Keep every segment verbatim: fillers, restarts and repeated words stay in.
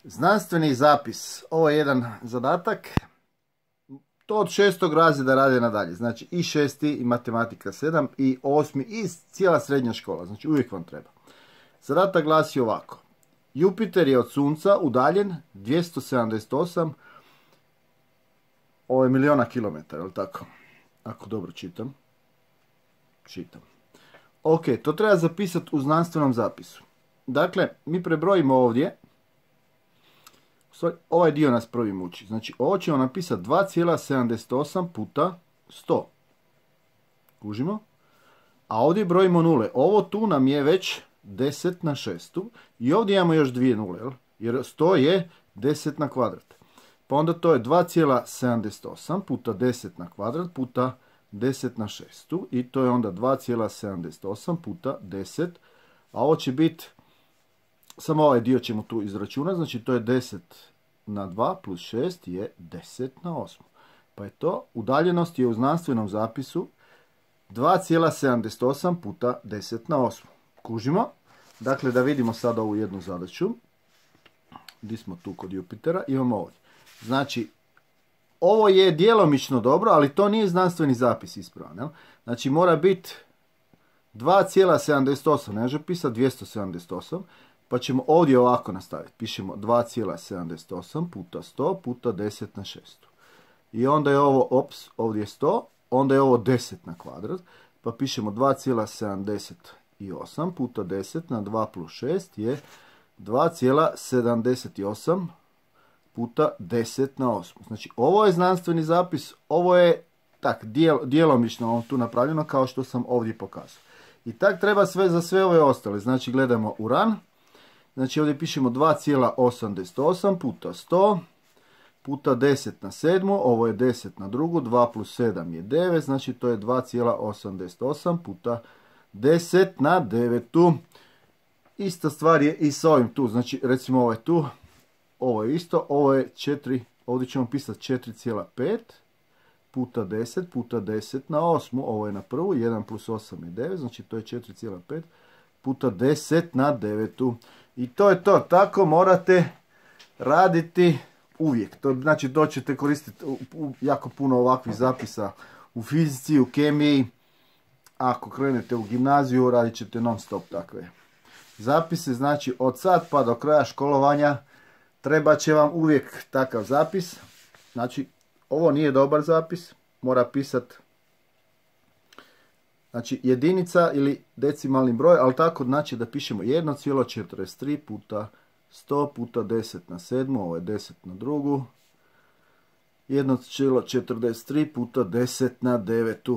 Znanstveni zapis. Ovo je jedan zadatak. To od šestog razreda rade nadalje. Znači i šesti i matematika sedam i osmi i cijela srednja škola. Znači uvijek vam treba. Zadatak glasi ovako. Jupiter je od Sunca udaljen dvjesto sedamdeset osam ovo je miliona kilometara, je li tako? Ako dobro čitam. Čitam. Ok, to treba zapisati u znanstvenom zapisu. Dakle, mi prebrojimo ovdje. Ovaj dio nas prvi muči. Znači, ovo ćemo napisati dva zarez sedamdeset osam puta sto. Kužimo? A ovdje brojimo nule. Ovo tu nam je već deset na šestu. I ovdje imamo još dvije nule. Jel? Jer sto je deset na kvadrat. Pa onda to je dva zarez sedamdeset osam puta deset na kvadrat puta deset na šestu. I to je onda dva zarez sedamdeset osam puta deset. A ovo će biti, samo ovaj dio ćemo tu izračunati. Znači to je deset na dva plus šest je deset na osam. Pa je to, udaljenost je u znanstvenom zapisu dva zarez sedamdeset osam puta deset na osam. Kužimo? Dakle, da vidimo sada ovu jednu zadaću. Gdje smo tu kod Jupitera? Imamo ovdje. Znači, ovo je djelomično dobro, ali to nije znanstveni zapis ispravan. Jel? Znači, mora biti dva zarez sedamdeset osam, ne može pisati dvjesto sedamdeset osam, pa ćemo ovdje ovako nastaviti. Pišemo dva zarez sedamdeset osam puta sto puta deset na šestu. I onda je ovo, ops, ovdje je sto, onda je ovo deset na kvadrat, pa pišemo dva zarez sedamdeset osam puta deset na dva plus šest je dva zarez sedamdeset osam puta deset na osam. Znači, ovo je znanstveni zapis, ovo je tak, dijel, djelomično tu napravljeno kao što sam ovdje pokazao. I tak treba sve za sve ove ostale. Znači, gledamo uran. Znači, ovdje pišemo dva zarez osamdeset osam puta sto puta deset na sedmu. Ovo je deset na drugu. dva plus sedam je devet. Znači, to je dva zarez osamdeset osam puta deset na devetu. Ista stvar je i s ovim tu. Znači, recimo ovo je tu. Ovo je isto. Ovo je četiri. Ovdje ćemo pisati četiri zarez pet puta deset puta deset na osmu. Ovo je na prvu. jedan plus osam je devet. Znači, to je četiri zarez pet puta deset na devetu. I to je to. Tako morate raditi uvijek. To, znači, to ćete koristiti u, u, jako puno ovakvih zapisa u fizici, u kemiji. Ako krenete u gimnaziju, radit ćete non stop takve zapise. Znači, od sad pa do kraja školovanja treba će vam uvijek takav zapis. Znači, ovo nije dobar zapis. Mora pisati znači jedinica ili decimalni broj, ali tako znači da pišemo jedan zarez četrdeset tri puta sto puta deset na sedmu, ovo je deset na drugu. jedan zarez četrdeset tri puta deset na devetu.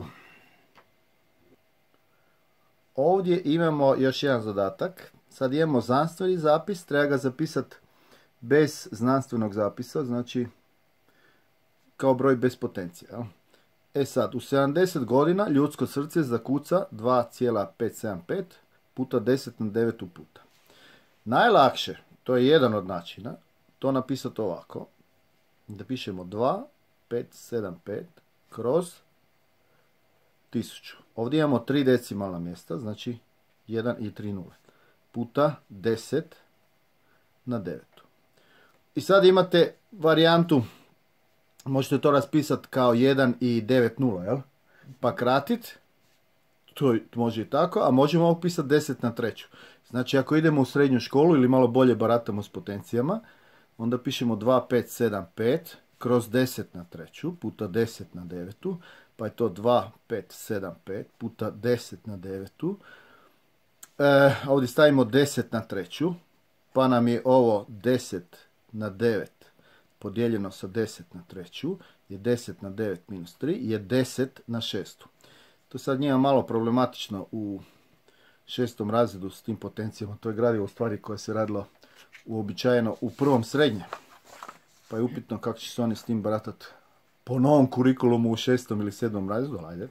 Ovdje imamo još jedan zadatak. Sad imamo znanstveni zapis, treba ga zapisati bez znanstvenog zapisa, znači kao broj bez potencije. Jel? E sad, u sedamdeset godina ljudsko srce zakuca dva zarez petsto sedamdeset pet puta deset na devetu puta. Najlakše, to je jedan od načina, to napisati ovako. Da pišemo dva zarez petsto sedamdeset pet kroz tisuću. Ovdje imamo tri decimalna mjesta, znači jedan i tri nule. Puta deset na devetu. I sad imate varijantu, možete to raspisati kao jedan i devet nula, jel? Pa kratiti, to može i tako, a možemo ovo pisati deset na treću. Znači, ako idemo u srednju školu ili malo bolje baratamo s potencijama, onda pišemo dva zarez petsto sedamdeset pet kroz deset na treću puta deset na devetu, pa je to dva zarez petsto sedamdeset pet puta deset na devetu. E, ovdje stavimo deset na treću, pa nam je ovo deset na devet podijeljeno sa deset na treću, je deset na devet minus tri, je deset na šestu. To sad njima malo problematično u šestom razredu s tim potencijama. To je gradivo u stvari koje se radilo uobičajeno u prvom srednje. Pa je upitno kako će se oni s tim baratati po novom kurikulumu u šestom ili sedmom razredu. Ajde.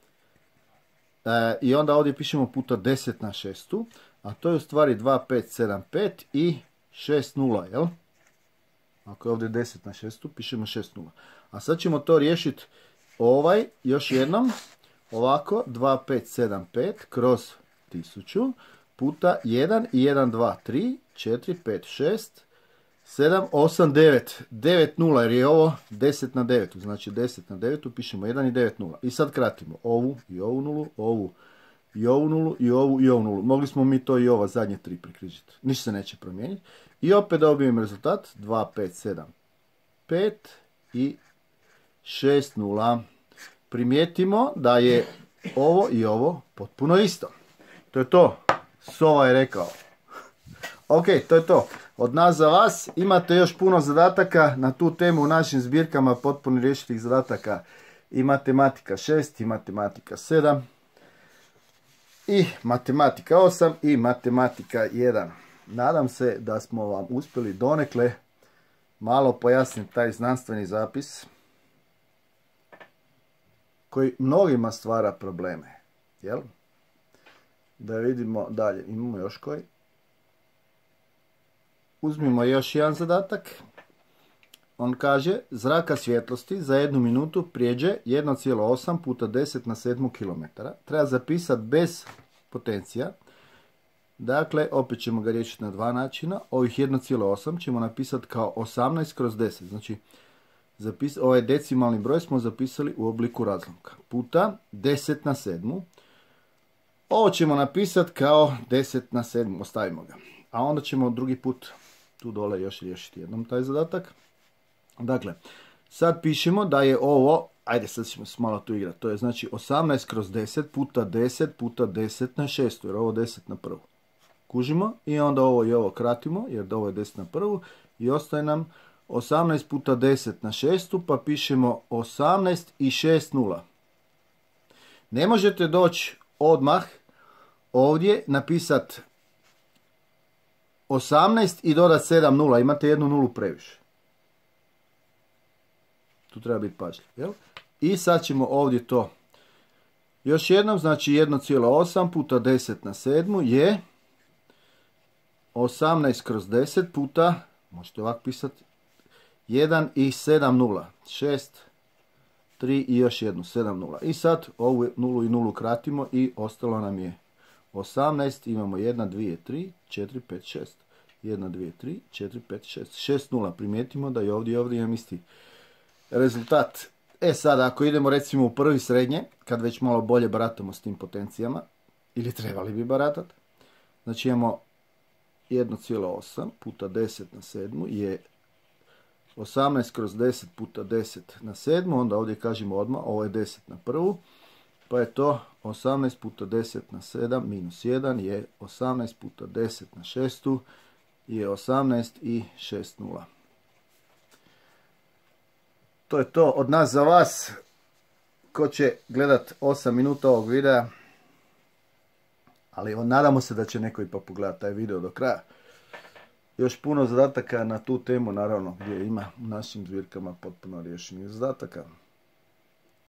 E, I onda ovdje pišemo puta deset na šestu, a to je u stvari dva zarez petsto sedamdeset pet i šest nula, jel? Ako je ovdje deset na šestu, pišemo šest nula. A sad ćemo to riješiti ovaj, još jednom, ovako, dva zarez petsto sedamdeset pet kroz tisuću puta jedan i jedan, dva, tri, četiri, pet, šest, sedam, osam, devet. devet nula jer je ovo deset na devet. Znači deset na devet pišemo jedan i devet nula. I sad kratimo ovu i ovu nulu, ovu i ovu nulu i ovu i ovu nulu. Mogli smo mi to i ova zadnje tri prekrižiti. Ništa se neće promijeniti. I opet dobijem rezultat dva, pet, sedam, pet i šest nula. Primijetimo da je ovo i ovo potpuno isto. To je to. Sova je rekao. Ok, to je to. Od nas za vas. Imate još puno zadataka na tu temu u našim zbirkama potpuno riješitih zadataka. I matematika šest, i matematika sedam, i matematika osam, i matematika jedan. Nadam se da smo vam uspjeli donekle malo pojasniti taj znanstveni zapis koji mnogima stvara probleme. Jel? Da vidimo dalje. Imamo još koji. Uzmimo još jedan zadatak. On kaže, zraka svjetlosti za jednu minutu prijeđe jedan zarez osam puta deset na sedmu kilometara. Treba zapisati bez potencija. Dakle, opet ćemo ga riješiti na dva načina. Ovih jedan zarez osam ćemo napisati kao osamnaest kroz deset. Znači, zapis, ovaj decimalni broj smo zapisali u obliku razlomka. Puta deset na sedmu. Ovo ćemo napisati kao deset na sedmu. Ostavimo ga. A onda ćemo drugi put tu dole još riješiti jednom taj zadatak. Dakle, sad pišemo da je ovo, ajde sad ćemo se malo tu igrati, to je znači osamnaest kroz deset puta deset puta deset na šestu, jer ovo deset na prvu. Kužimo i onda ovo i ovo kratimo, jer ovo je deset na prvu i ostaje nam osamnaest puta deset na šestu, pa pišemo osamnaest i šest nula. Ne možete doći odmah ovdje napisati osamnaest i dodati sedam nula, imate jednu nulu previše. Tu treba biti pažljiv, jel? I sad ćemo ovdje to još jednom, znači jedan zarez osam puta deset na sedmu je osamnaest kroz deset puta, možete ovako pisati, jedan i sedam nula, šest, tri i još jednu, sedam nula. I sad ovu nulu i nulu kratimo i ostalo nam je osamnaest, imamo jedan, dva, tri, četiri, pet, šest. jedan, dva, tri, četiri, pet, šest. šest nula, primijetimo da i ovdje i ovdje imam isti rezultat. E sad, ako idemo recimo u prvi srednje, kad već malo bolje baratamo s tim potencijama, ili trebali bi baratati, znači imamo jedan zarez osam puta deset na sedmu je osamnaest kroz deset puta deset na sedmu, onda ovdje kažemo odmah, ovo je deset na prvu, pa je to osamnaest puta deset na sedam minus jedan je osamnaest puta deset na šestu je osamnaest i šest nula. To je to od nas za vas. Ko će gledat osam minuta ovog videa, ali nadamo se da će neko ipak pogledati taj video do kraja. Još puno zadataka na tu temu, naravno, gdje ima u našim zbirkama potpuno riješenih zadataka.